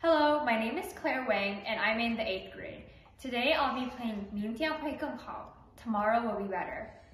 Hello, my name is Claire Wang and I'm in the 8th grade. Today I'll be playing 明天会更好. Tomorrow will be better.